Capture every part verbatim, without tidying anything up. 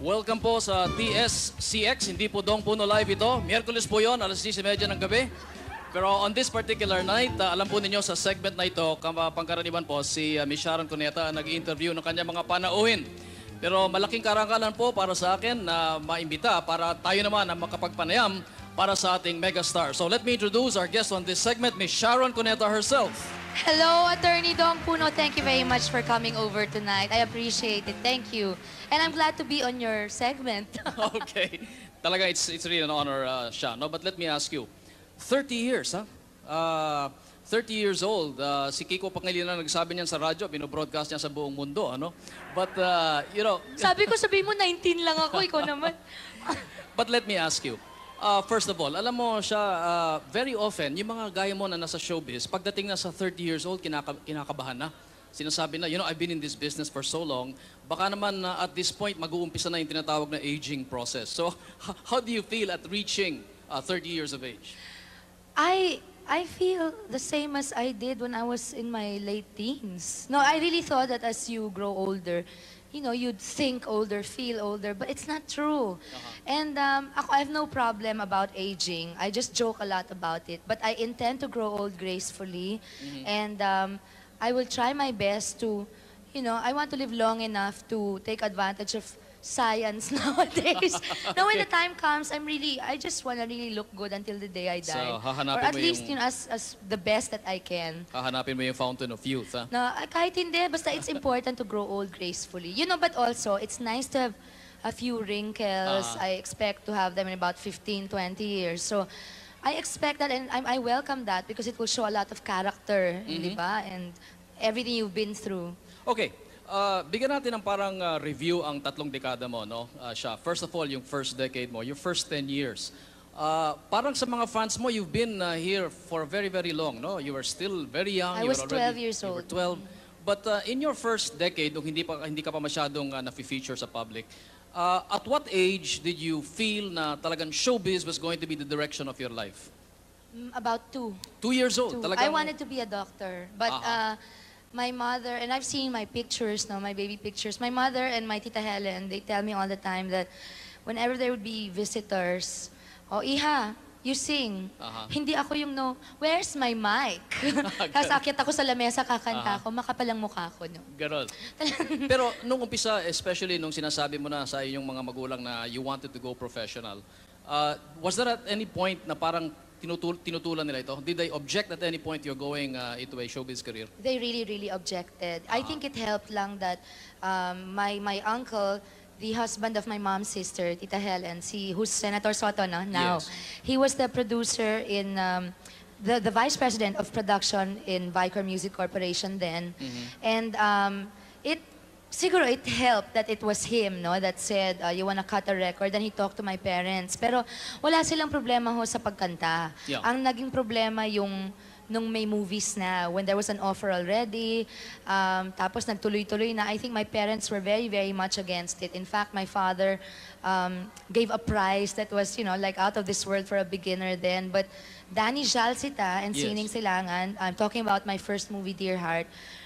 Welcome po sa T S C X, hindi po Dong Puno Live ito. Miyerkules po yon, alas diyes trenta ng gabi. Pero on this particular night, uh, alam po ninyo sa segment na ito, pangkaraniwan po, si uh, Miss Sharon Cuneta nag-interview ng kanyang mga panauhin. Pero malaking karangalan po para sa akin na maimbita para tayo naman ang makapagpanayam para sa ating megastar. So let me introduce our guest on this segment, Miss Sharon Cuneta herself. Hello, Attorney Dong Puno. Thank you very much for coming over tonight. I appreciate it. Thank you. And I'm glad to be on your segment. Okay. Talaga, it's, it's really an honor, uh, Sha. No? But let me ask you, thirty years, ha? Uh, thirty years old. Uh, si Kiko Pangilinan nagsabi niyan sa radyo, binobroadcast niya sa buong mundo, ano? But, uh, you know... Sabi ko, sabi mo, nineteen lang ako. Ikaw naman. But let me ask you, Uh, first of all, alam mo siya, uh, very often, yung mga gaya mo na nasa showbiz, pagdating na sa thirty years old, kinaka kinakabahan na. Sinasabi na, you know, I've been in this business for so long, baka naman uh, at this point, mag-uumpisa na yung tinatawag na aging process. So, how do you feel at reaching uh, thirty years of age? I... I feel the same as I did when I was in my late teens. No, I really thought that as you grow older, you know, you'd think older, feel older, but it's not true. Uh-huh. And um, ako, I have no problem about aging. I just joke a lot about it. But I intend to grow old gracefully. Mm-hmm. And um, I will try my best to, you know, I want to live long enough to take advantage of science nowadays. Okay. Now when the time comes, I'm really, I just want to really look good until the day I die. So, hahanapin or at mo least, yung, you know, as, as the best that I can. Hahanapin mo yung fountain of youth, ha? Na, kahit hindi, basta it's important to grow old gracefully. You know, but also, it's nice to have a few wrinkles. Uh-huh. I expect to have them in about fifteen, twenty years. So, I expect that and I, I welcome that because it will show a lot of character, mm-hmm. di ba? And everything you've been through. Okay. Uh, bigyan natin ng parang uh, review ang tatlong dekada mo, no? Uh, siya. First of all, yung first decade mo, your first ten years. Uh, parang sa mga fans mo, you've been uh, here for very, very long, no? You were still very young. I you was were already, twelve years you old. were twelve. But uh, in your first decade, nung hindi, pa, hindi ka pa masyadong uh, na-feature sa public, uh, at what age did you feel na talagang showbiz was going to be the direction of your life? Mm, about two. Two years old? Two. Talagang... I wanted to be a doctor. But... Uh-huh. uh, My mother, and I've seen my pictures now, my baby pictures. My mother and my Tita Helen, they tell me all the time that whenever there would be visitors, oh, Iha, you sing. Uh-huh. Hindi ako yung no, where's my mic? Tapos akit ako sa lamesa, kakanta ako, uh-huh. Makapalang mukha ko. No? Ganon. Pero nung umpisa, especially nung sinasabi mo na sa iyong mga magulang na you wanted to go professional, uh, was there at any point na parang Tinutul tinutulan nila ito? Did they object at any point you're going uh, into a showbiz career? They really, really objected. Uh-huh. I think it helped lang that um, my, my uncle, the husband of my mom's sister, Tita Helen, si, who's Senator Soto no, now, yes. He was the producer in, um, the, the vice president of production in Vicor Music Corporation then. Mm-hmm. And um, it siguro it helped that it was him, no, that said, uh, you wanna cut a record, and he talked to my parents. Pero wala silang problema ho sa pagkanta. Yeah. Ang naging problema yung nung may movies na, when there was an offer already, um, tapos nagtuloy-tuloy na, I think my parents were very, very much against it. In fact, my father um, gave a prize that was, you know, like out of this world for a beginner then. But Danny Jalcita and Yes. Sining Silangan, I'm talking about my first movie, Dear Heart,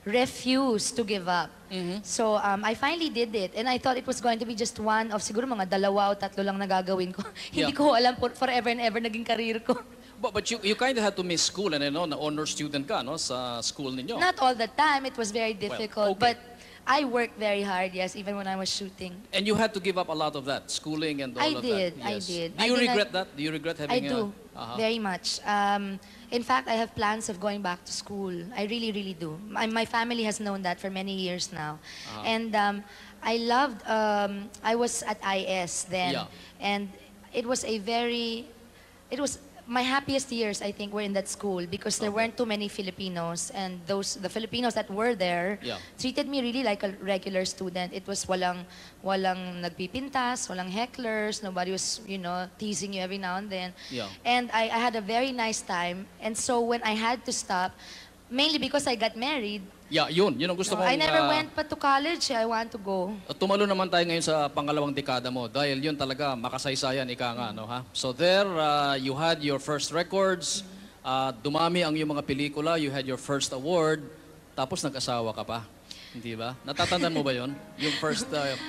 refused to give up. Mm-hmm. So um, I finally did it. And I thought it was going to be just one of siguro mga dalawa o tatlo lang na gagawin ko. Yeah. Hindi ko alam for, forever and ever naging career ko. But, but you, you kind of had to miss school and I know na honor student ka no, sa school ninyo. Not all the time. It was very difficult. Well, okay. But I worked very hard, yes, even when I was shooting. And you had to give up a lot of that, schooling and all I of did, that. I Yes. did. Do I you did regret not- that? Do you regret I having do, a... Uh-huh. very much. Um, in fact, I have plans of going back to school. I really, really do. My, my family has known that for many years now. Uh-huh. And um, I loved, um, I was at I S then. Yeah. And it was a very, it was, my happiest years, I think, were in that school because there Okay. weren't too many Filipinos, and those the Filipinos that were there Yeah. treated me really like a regular student. It was walang walang nagpipintas, walang hecklers, nobody was, you know, teasing you every now and then. Yeah. And I, I had a very nice time. And so when I had to stop, mainly because I got married, Yeah, yun. Yun ang gusto no, mong... I never uh, went pa to college. I want to go. At tumalo naman tayo ngayon sa pangalawang dekada mo dahil yun talaga makasaysayan, ika nga, no, ha? So there, uh, you had your first records, uh, dumami ang iyong mga pelikula, you had your first award, tapos nag-asawa ka pa. Hindi ba? Natatandaan mo ba yun? Yung first... Uh,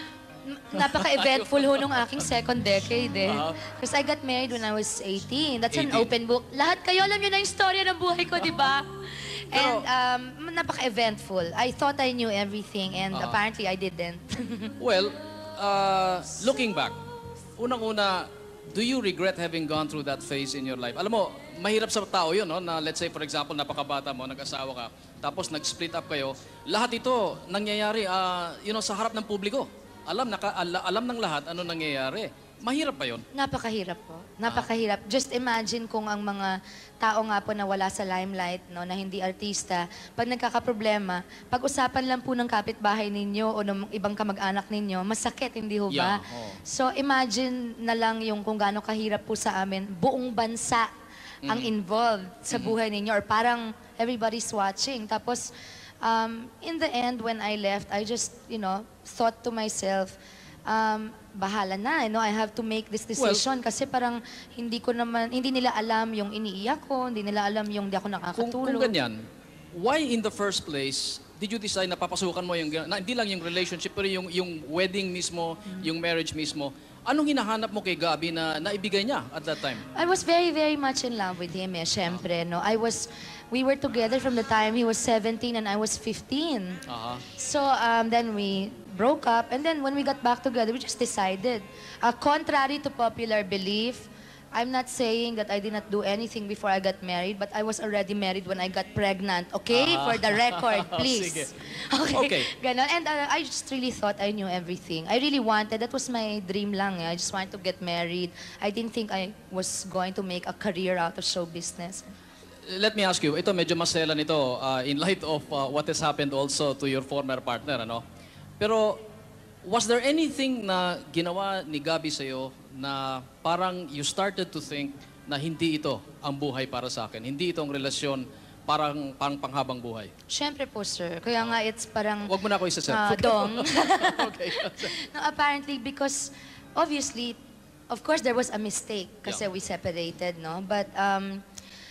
M- Napaka-eventful ho nung aking second decade eh. Uh-huh. Because I got married when I was eighteen. That's an eighteen. open book. Lahat kayo alam nyo na yung storya ng buhay ko, di ba? And Pero- um, napaka-eventful. I thought I knew everything and Uh-huh. apparently I didn't. Well, uh, looking back, unang-una, do you regret having gone through that phase in your life? Alam mo, mahirap sa tao yun, no? Na let's say, for example, napakabata mo, nag-asawa ka, tapos nag-split up kayo. Lahat ito nangyayari, uh, you know, sa harap ng publiko. Alam, naka, ala- alam ng lahat ano nangyayari. Mahirap pa yun. Napakahirap po. Napakahirap. Just imagine kung ang mga tao nga po na wala sa limelight, no, na hindi artista, pag nagkakaproblema, pag-usapan lang po ng kapitbahay ninyo o ng ibang kamag-anak ninyo, masakit, hindi ho ba? Yeah, oo. So imagine na lang yung kung gaano kahirap po sa amin, buong bansa ang involved sa buhay ninyo or parang everybody's watching. Tapos, um, in the end, when I left, I just, you know, thought to myself, um, bahala na, you know, I have to make this decision kasi parang hindi ko naman, hindi nila alam yung iniiyak ko, hindi nila alam yung di ako Kung, nakakatulog. kung ganyan, why in the first place did you decide na papasukan mo yung, na, hindi lang yung relationship, pero yung, yung wedding mismo, yung marriage mismo, anong hinahanap mo kay Gabby na naibigay niya at that time? I was very, very much in love with him, eh, syempre, no. I was, we were together from the time he was seventeen and I was fifteen. Aha. So, um, then we broke up, and then when we got back together, we just decided. Uh, contrary to popular belief, I'm not saying that I did not do anything before I got married, but I was already married when I got pregnant, okay? Ah. For the record, please. Sige. Okay. Okay. Ganon. And uh, I just really thought I knew everything. I really wanted, that was my dream lang. Eh. I just wanted to get married. I didn't think I was going to make a career out of show business. Let me ask you, ito medyo masela nito uh, in light of uh, what has happened also to your former partner, ano? Pero was there anything na ginawa ni Gabby sa'yo na parang you started to think na hindi ito ang buhay para sa akin, hindi ito ang relasyon parang pang panghabang buhay? Siyempre po, sir. Kaya nga it's parang... Huwag mo na ako isa-set. Ah, dong. Okay. No, apparently because obviously, of course there was a mistake kasi Yeah. we separated, no? But um,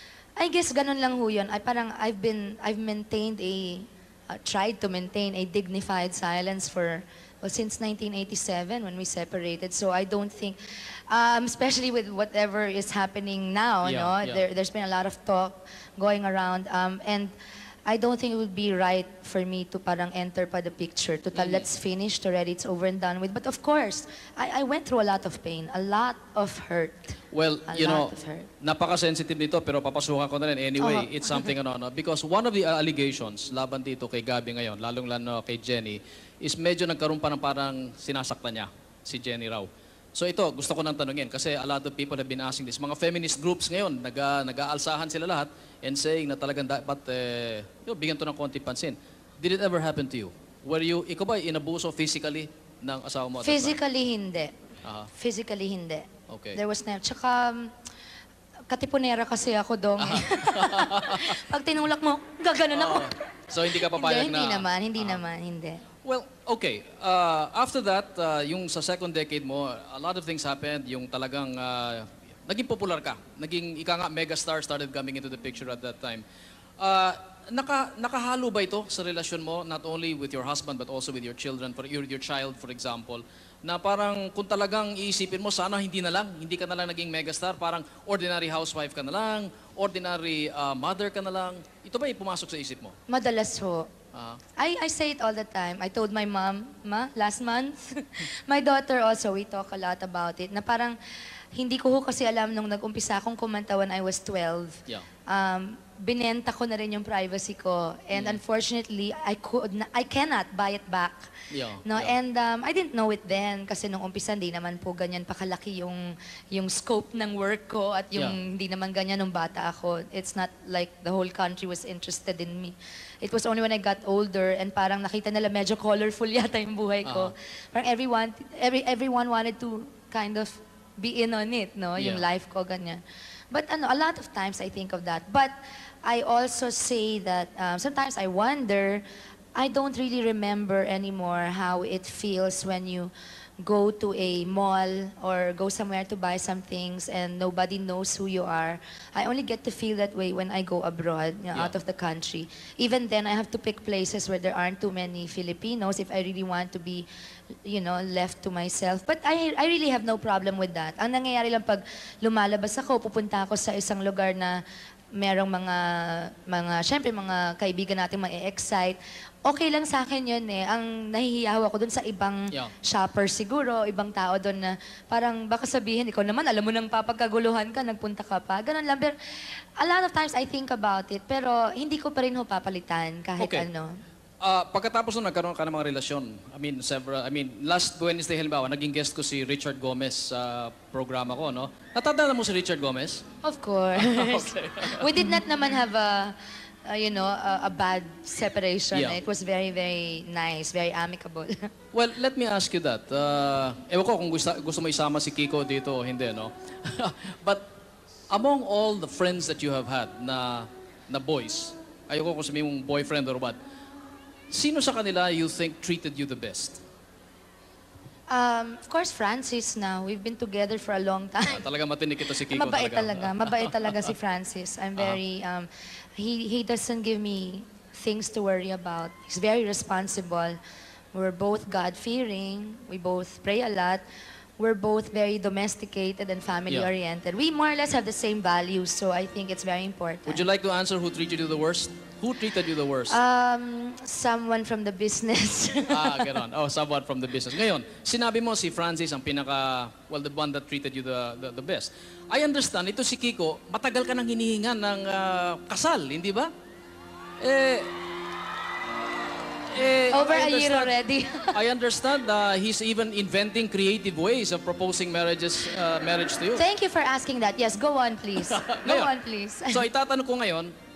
I guess ganun lang ho yun. I parang I've been, I've maintained a, uh, tried to maintain a dignified silence for, well, since nineteen eighty-seven when we separated. So I don't think, um, especially with whatever is happening now, Yeah, no? yeah. There, there's been a lot of talk going around, um, and I don't think it would be right for me to parang enter pa the picture. Total, Mm. let's finish already, it's over and done with. But of course, I, I went through a lot of pain, a lot of hurt. Well, A you know, lot of hurt. napaka-sensitive nito pero papasukan ko na rin anyway. Oo. It's something ano, no? Because one of the uh, allegations laban dito kay Gabby ngayon, lalong-lalo kay Jenny, is medyo nagkaroon pa ng parang sinasaktan niya, si Jenny raw. So ito, gusto ko nang tanungin kasi a lot of people have been asking this. Mga feminist groups ngayon, nag, uh, nag-aalsahan sila lahat and saying na talagang dapat eh, you know, bigyan to ng konti pansin. Did it ever happen to you? Were you, ikaw ba inabuso physically ng asawa mo at that time? Physically, hindi. Aha. Physically, hindi. Okay. There was never. Tsaka, um, katipunera kasi ako, dong. Pag tinulak mo, gaganon ako. So hindi ka papayag Hindi, na... hindi naman, hindi Ah. naman, hindi. Well, okay. Uh, after that, uh, yung sa second decade mo, a lot of things happened. Yung talagang uh, naging popular ka. Naging, ika nga, megastar started coming into the picture at that time. Uh, naka, nakahalo ba ito sa relasyon mo, not only with your husband, but also with your children, for your, your child, for example, na parang kung talagang iisipin mo, sana hindi na lang, hindi ka na lang naging megastar, parang ordinary housewife ka na lang, ordinary uh, mother ka na lang. Ito ba yung pumasok sa isip mo? Madalas ho. Ah. I, I say it all the time. I told my mom, ma, last month. My daughter also, we talk a lot about it, na parang hindi ko ho kasi alam nung nag-umpisa akong kumanta when I was twelve. Yeah. Um, binenta ko na rin yung privacy ko. And unfortunately, I could na, I cannot buy it back. Yeah, No, yeah. and um, I didn't know it then kasi nung umpisa hindi naman po ganyan pakalaki yung yung scope ng work ko at yung Yeah. hindi naman ganyan nung bata ako. It's not like the whole country was interested in me. It was only when I got older and parang nakita nila medyo colorful yata yung buhay ko. Uh-huh. Parang everyone every everyone wanted to kind of be in on it, no? Yung Yeah. life ko ganyan. But ano, a lot of times I think of that. But I also say that um, sometimes I wonder, I don't really remember anymore how it feels when you go to a mall or go somewhere to buy some things and nobody knows who you are. I only get to feel that way when I go abroad, you know, Yeah. out of the country. Even then, I have to pick places where there aren't too many Filipinos if I really want to be, you know, left to myself. But I, I really have no problem with that. Ang nangyayari lang pag lumalabas ako, pupunta ako sa isang lugar na merong mga, mga, syempre mga kaibigan natin ma-excite. Okay lang sa akin yun eh. Ang nahihiyaw ako dun sa ibang Yeah. shopper siguro, ibang tao doon na parang baka sabihin, ikaw naman, alam mo nang papagkaguluhan ka, nagpunta ka pa. Ganun lang. Pero a lot of times I think about it, pero hindi ko pa rin ho papalitan kahit Okay. ano. Ah, pagkatapos nung nagkaroon ka ng mga relasyon, I mean, several, I mean, last Wednesday halimbawa, naging guest ko si Richard Gomez sa programa ko, no? Natandaan mo si Richard Gomez? Of course. Okay. We did not naman have a, a, you know, a, a bad separation. Yeah. It was very, very nice, very amicable. Well, let me ask you that. Uh, ewan ko kung gusto, gusto mo isama si Kiko dito o hindi, no? But among all the friends that you have had na, na boys, ayoko kung sabihin mong boyfriend or what, sino sa kanila you think treated you the best? Um, of course, Francis now. We've been together for a long Ah, time. talaga matinik ito si Kiko Mabait talaga. talaga. Mabait talaga si Francis. I'm Ah. very, um, he, he doesn't give me things to worry about. He's very responsible. We're both God-fearing. We both pray a lot. We're both very domesticated and family-oriented. We more or less have the same values, so I think it's very important. Would you like to answer who treated you the worst? Who treated you the worst? Um, someone from the business. Ah, gano'n. Oh, someone from the business. Ngayon, sinabi mo si Francis ang pinaka, well, the one that treated you the, the, the best. I understand, ito si Kiko, matagal ka nang hinihingan ng ah, kasal, hindi ba? Eh, eh, Over I a year understand- already. I understand uh, he's even inventing creative ways of proposing marriages, uh, marriage to you. Thank you for asking that. Yes, go on, please. Go Ngayon, on, please. So itatanong ko ngayon,